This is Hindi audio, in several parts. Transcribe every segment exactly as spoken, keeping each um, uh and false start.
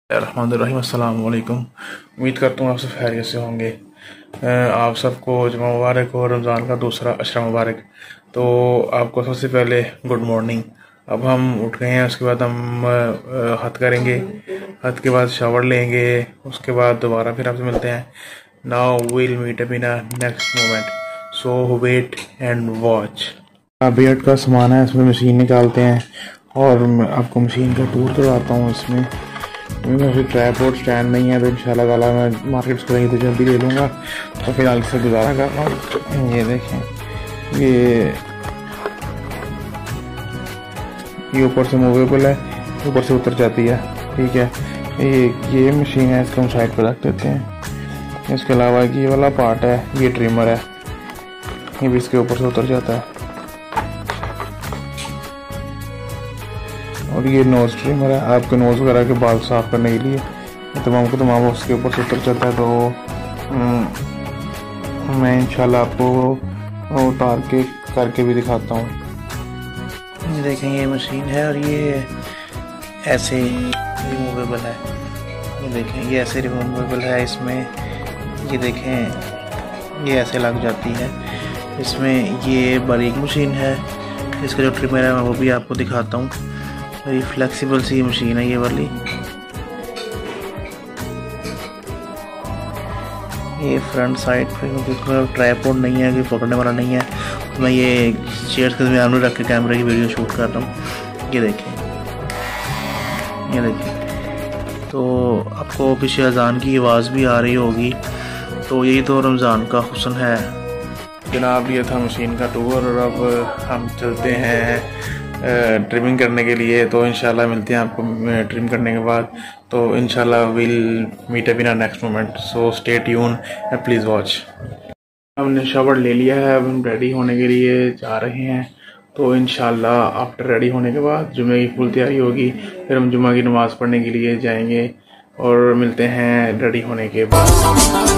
रहमानिर्रहीम। अस्सलाम वालेकुम। उम्मीद करता हूँ आप सब खैरियत से होंगे। आप सबको जुमा मुबारक और रमज़ान का दूसरा अशरा मुबारक। तो आपको सबसे पहले गुड मॉर्निंग। अब हम उठ गए हैं, उसके बाद हम हथ करेंगे, हथ के बाद शावर लेंगे, उसके बाद दोबारा फिर आपसे मिलते हैं। Now will meet up in a next moment, so wait and watch. Bed का सामान है, इसमें मशीन निकालते हैं और आपको मशीन का टूर करवाता हूँ। इसमें फिर ट्राइपॉड स्टैंड नहीं है तो इंशाल्लाह ताला मैं मार्केट से करेंगे तो जल्दी ले लूँगा। तो फिलहाल से गुजारा कर रहा हूँ। ये देखें, ये ये ऊपर से मूवेबल है, ऊपर से उतर जाती है। ठीक है, ये ये मशीन है, इसको हम साइड पर रख देते हैं। इसके अलावा ये वाला पार्ट है, ये ट्रिमर है, ये भी इसके ऊपर से उतर जाता है। और ये नोज ट्रिमर है, आपके नोज वगैरह के बाल साफ करने के लिए तमाम को तमाम उसके ऊपर से उतर जाता है। तो मैं इंशाल्लाह आपको उतार के करके भी दिखाता हूँ। ये देखें, ये मशीन है और ये ऐसे रिमूवेबल है। ये देखें, ये ऐसे रिमूवेबल है। इसमें ये देखें, ये ऐसे लग जाती है। इसमें ये बारीक मशीन है, इसका जो ट्रिमर है मैं वो भी आपको दिखाता हूँ। वेरी फ्लेक्सिबल सी मशीन है ये वाली। ये फ्रंट साइड पे ट्राइपॉड नहीं है, कि पकड़ने वाला नहीं है, तो मैं ये चेयर के दरमियान में रख के कैमरे की वीडियो शूट कर रहा हूँ। ये देखें, ये देखें। तो आपको पीछे अजान की आवाज़ भी आ रही होगी। तो यही तो रमज़ान का हुस्न है जनाब। ये था मशीन का टूर और अब हम चलते हैं ट्रिमिंग करने के लिए। तो इंशाल्लाह मिलते हैं आपको ट्रिम करने के बाद। तो इंशाल्लाह will meet up in a next moment, so stay tune and please watch. हमने शावर ले लिया है, अब हम रेडी होने के लिए जा रहे हैं। तो इंशाल्लाह आफ्टर रेडी होने के बाद जुमे की फुल तैयारी होगी, फिर हम जुमा की नमाज़ पढ़ने के लिए जाएंगे और मिलते हैं रेडी होने के बाद।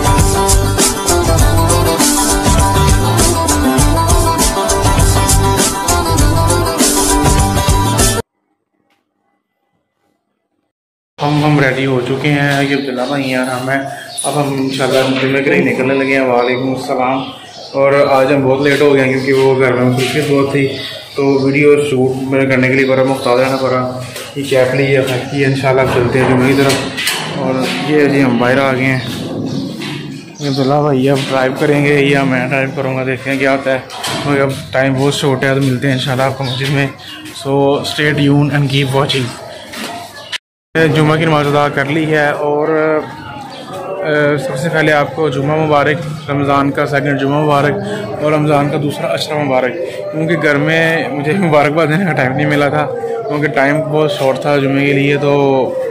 हम हम रेडी हो चुके हैं। ये अब्दुल्ला भाई हैं, हम हैं। अब हम इंशाल्लाह जुम्मे के लिए निकलने लगे हैं। वालेकुम अस्सलाम। और आज हम बहुत लेट हो गए क्योंकि वो घर में मसरूफियत बहुत थी, तो वीडियो शूट करने के लिए बड़ा मुख्तार रहना पड़ा। ये कैप ली है, फैक्ट्री है। इंशाल्लाह चलते हैं जुम्मे की तरफ। और ये जी हम बाहर आ गए हैं। अब्दुल्ला भाई अब ड्राइव करेंगे या मैं ड्राइव करूँगा, देखते हैं क्या होता है। मगर अब टाइम बहुत शॉर्ट है, तो मिलते हैं इंशाल्लाह आपको मस्जिद में। So stay tune and keep watching. जुम्मा की नमाज़ अदा कर ली है और सबसे पहले आपको जुम्मा मुबारक, रमज़ान का सेकंड जुम्मा मुबारक और रमज़ान का दूसरा अशरा मुबारक। क्योंकि घर में मुझे मुबारकबाद देने का टाइम नहीं मिला था, क्योंकि टाइम बहुत शॉर्ट था जुम्मे के लिए। तो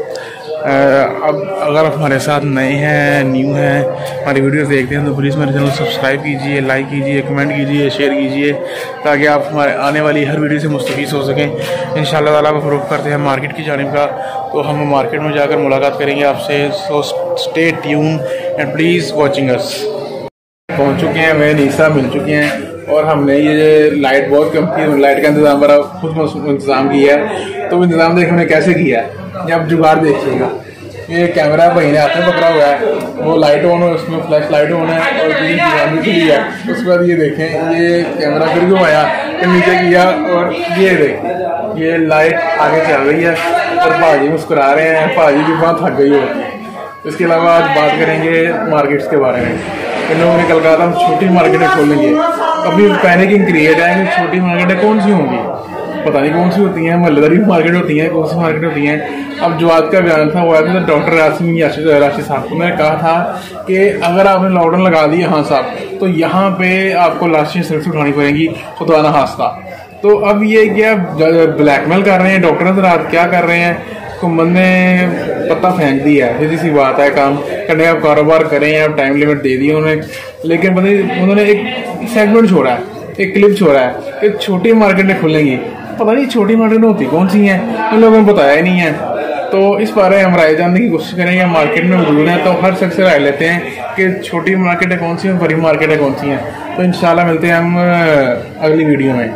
अब अगर आप हमारे साथ नए हैं, न्यू हैं, हमारी वीडियोस देखते हैं, तो प्लीज़ मेरे चैनल सब्सक्राइब कीजिए, लाइक कीजिए, कमेंट कीजिए, शेयर कीजिए, ताकि आप हमारे आने वाली हर वीडियो से मुस्तफ़ीद हो सकें। इंशाल्लाह ताला हम फ़रोग़ करते हैं मार्केट की जानिब का, तो हम मार्केट में जाकर मुलाकात करेंगे आपसे। So stay tune and please watching us. पहुँच चुके हैं, मैं नीसा मिल चुके हैं और हमने ये लाइट बहुत कम की, लाइट का इंतज़ाम बड़ा खुद इंतज़ाम किया है। तो इंतज़ाम देख हमने कैसे किया है, ये आप जुगाड़ देखिएगा। ये कैमरा भाई ने हाथ में पकड़ा हुआ है, वो लाइट ऑन है, उसमें फ्लैश लाइट ऑन है और ग्रीन दीवार भी खुली है। उसके बाद ये देखें, ये कैमरा फिर घुमाया, फिर नीचे किया और ये देखें, ये लाइट आगे चल रही है और भाजी मुस्कुरा रहे हैं। भाजी भी बहुत थक गई होती है। इसके अलावा आज बात करेंगे मार्केट्स के बारे में। इन लोगों ने कल कहा था हम छोटी मार्केटें खोलेंगे। अभी पैनिकिंग क्रिएट है कि छोटी मार्केटें कौन सी होंगी, पता नहीं कौन सी होती हैं, महल्लेदारी मार्केट होती हैं, कौन सी मार्केट होती हैं। अब जो आज का बयान था वो आया था डॉक्टर राशिद राशिद साहब को। उन्होंने कहा था कि अगर आपने लॉकडाउन लगा दिया हाँ साहब, तो यहाँ पे आपको लाशियाँ सिर्फ उठानी पड़ेंगी, खुदा ना हास्ता। तो अब ये क्या ब्लैकमेल कर रहे हैं डॉक्टर रात, क्या कर रहे हैं, हुकूमत ने पत्ता फेंक दिया है। सीधी सी बात है, काम करने का कारोबार करें, अब टाइम लिमिट दे दी उन्होंने। लेकिन पता उन्होंने एक सेगमेंट छोड़ा है, एक क्लिप छोड़ा है कि छोटी मार्केटें खुलेंगी। पता नहीं छोटी मार्केट होती कौन सी हैं, उन लोगों ने बताया ही नहीं है। तो इस बारे हम राय जानने की कोशिश करेंगे। मार्केट में मौजूद हैं तो हर शख्स से राय लेते हैं कि छोटी मार्केटें कौन सी हैं, बड़ी मार्केटें कौन सी हैं। तो इंशाल्लाह मिलते हैं हम अगली वीडियो में।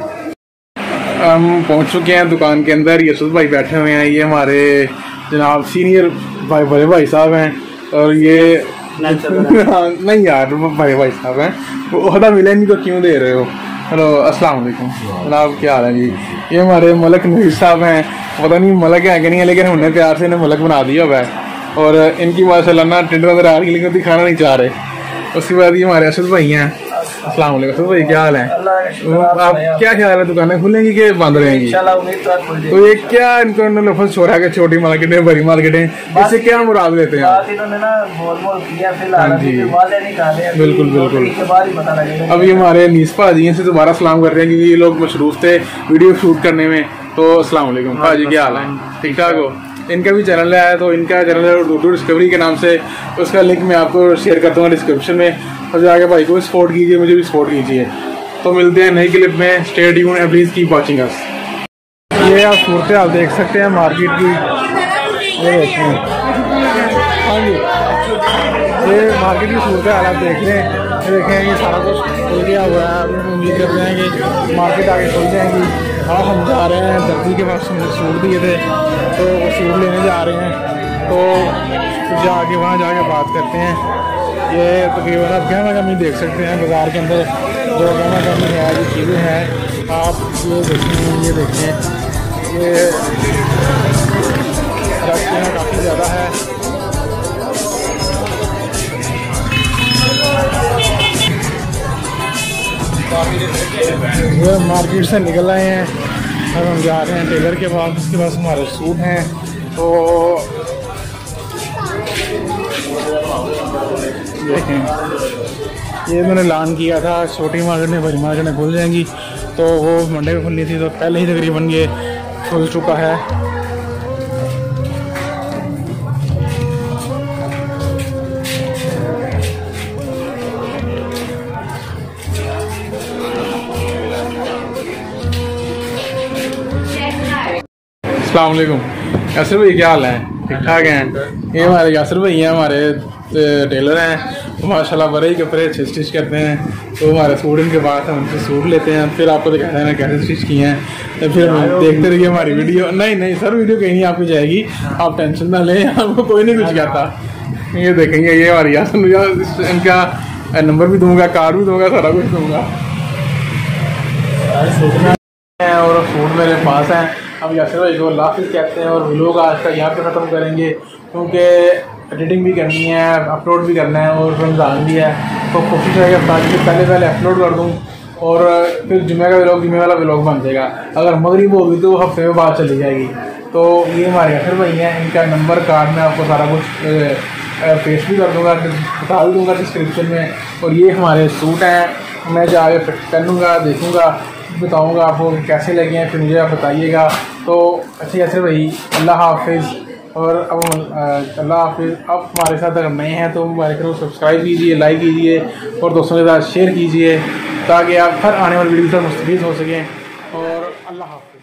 हम पहुंच चुके हैं दुकान के अंदर। यूसुफ भाई बैठे हुए हैं, ये हमारे जनाब सीनियर भाई बड़े भाई साहब हैं और ये नहीं यार बड़े भाई साहब हैं, वो ओहदा मिले नहीं तो क्यों दे रहे हो। हेलो अस्सलाम वालेकुम जनाब, क्या हाल है जी। ये हमारे मलक नवीर साहब हैं, पता नहीं मलक है कि नहीं है, लेकिन हमने प्यार से इन्हें मलक बना दिया हुआ है। और इनकी माशाल्लाह ना टेंडर नजर आ रही लेकिन दिखाना नहीं चाह रहे। उसके बाद ये हमारे असद भाई हैं। अस्सलाम वालेकुम असद भाई, क्या हाल है। आप क्या ख्याल है, दुकानें खुलेंगी कि बंद रहेंगी? तो ये क्या इनको लफज छोड़ा के छोटी मार्केटें बड़ी मार्केटें, इससे क्या मुराद लेते हैं? हाँ जी बिल्कुल बिल्कुल। अब ये हमारे नीस भाजी से दोबारा सलाम कर रहे हैं क्योंकि ये लोग मशरूफ थे वीडियो शूट करने में। तो अस्सलाम वालेकुम भाजी, क्या हाल है, ठीक ठाक हो? इनका भी चैनल है, तो इनका चैनल है डूडू डिस्कवरी के नाम से, उसका लिंक मैं आपको शेयर करता हूँ डिस्क्रिप्शन में। और जाके भाई को सपोर्ट कीजिए, मुझे भी सपोर्ट कीजिए। तो मिलते हैं नई क्लिप में, stay tuned and please keep watching us. ये आप सूरत हाल देख सकते हैं मार्केट की, ये देखें। हाँ जी, ये मार्केट की सूरत हाल आप देख रहे हैं, ये देखें ये सारा कुछ खुल गया हुआ है। अभी उम्मीद करते हैं कि मार्केट आगे खुल जाएंगी। हाँ हम जा रहे हैं दर्जी के पास, हमने सूट दिए थे तो वो सूट लेने जा रहे हैं, तो जाके वहाँ जाके बात करते हैं। ये तकरीबन आप गहना कमी देख सकते हैं बाज़ार के अंदर, जो गहना कमी है जो चीज़ें हैं आप ये देखें, ये देखें ये रश काफ़ी ज़्यादा है। ये मार्केट से निकल आए हैं, अब हम जा रहे हैं टेलर के पास, उसके पास हमारे सूट हैं। तो देखें ये मैंने ऐलान किया था छोटी मार्केट में बड़ी मार्केट में खुल जाएंगी, तो वो मंडे को खुलनी थी, तो पहले ही तकरीबन ये खुल चुका है। अस्सलाम वालेकुम यासिर भाई, क्या हाल है, ठीक ठाक हैं? ये हमारे यासिर भाई हैं, हमारे टेलर हैं, माशाल्लाह बड़े ही कपड़े अच्छे स्टिच करते हैं। तो हमारे सूट इनके पास हम उनसे सूट लेते हैं, फिर आपको दिखाते हैं कैसे स्टिच किए हैं, तो फिर देखते रहिए हमारी वीडियो। नहीं नहीं सर, वीडियो कहीं नहीं आपकी जाएगी, आप टेंशन ना लें, आपको कोई नहीं कुछ कहता। ये देखेंगे ये हमारी यासिर, इनका नंबर भी दूंगा, कार्ड भी दूंगा, सारा कुछ दूंगा। और सूट मेरे पास हैं। हम यासिर भाई को अल्लाह हाफ़िज़ कहते हैं और व्लॉग आज का यहाँ पे ख़त्म करेंगे, क्योंकि एडिटिंग भी करनी है, अपलोड भी करना है और रमज़ान भी है, तो कोशिश है कि ताकि पहले पहले अपलोड कर दूँ और फिर जुम्मे का व्लॉग जुम्मे वाला व्लॉग बन जाएगा। अगर मगरिब होगी तो हफ्ते में बाद चली जाएगी। तो ये हमारे यासिर भाई हैं, इनका नंबर कार्ड में आपको सारा कुछ फेस भी कर दूँगा, बता भी दूँगा डिस्क्रिप्शन में। और ये हमारे सूट हैं, मैं जाके फिट पहनूँगा, देखूँगा, बताऊँगा आपको कैसे लगे हैं, फिर मुझे आप बताइएगा। तो अच्छे यासिर भाई, अल्लाह हाफ़िज़। और अब अल्लाह हाफ़िज़। अब हमारे साथ अगर नए हैं तो हमारे को सब्सक्राइब कीजिए, लाइक कीजिए और दोस्तों के साथ शेयर कीजिए, ताकि आप हर आने वाली वीडियो से मुस्तफ़ीद हो सकें। और अल्लाह हाफ़िज़।